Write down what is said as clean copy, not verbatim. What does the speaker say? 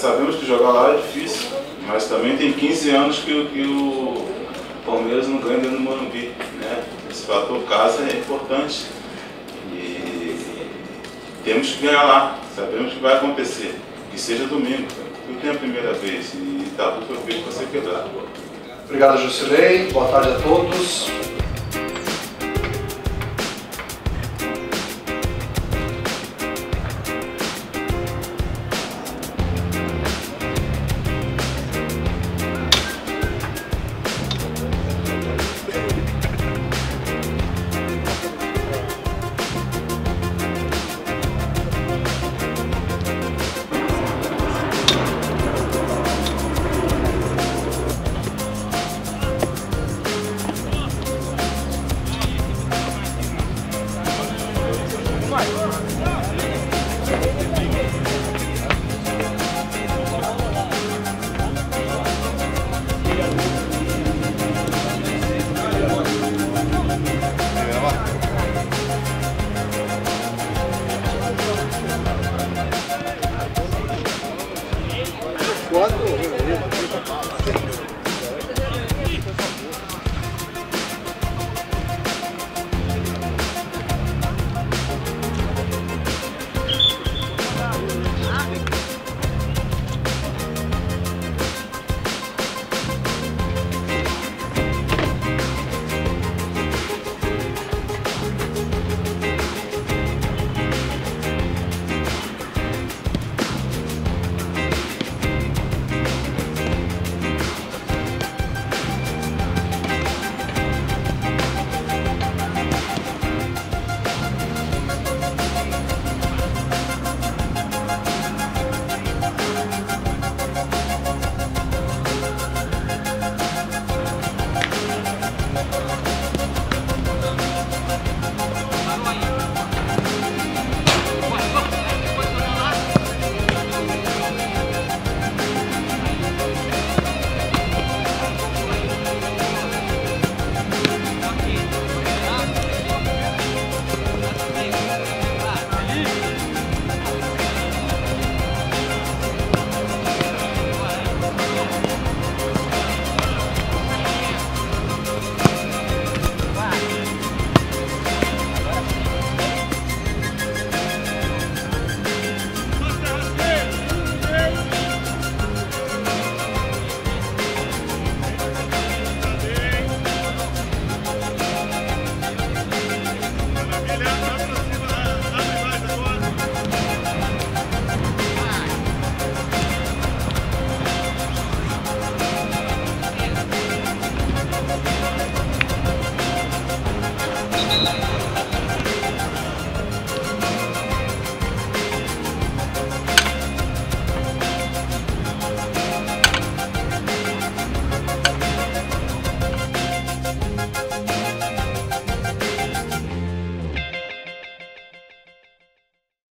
sabemos que jogar lá é difícil, mas também tem 15 anos que o Palmeiras não ganha dentro do Morumbi, né? Esse fator casa é importante e temos que ganhar lá, sabemos que vai acontecer, que seja domingo, tudo tem a primeira vez e tá tudo foi feito para ser quebrado. Obrigado, Jusilei, boa tarde a todos.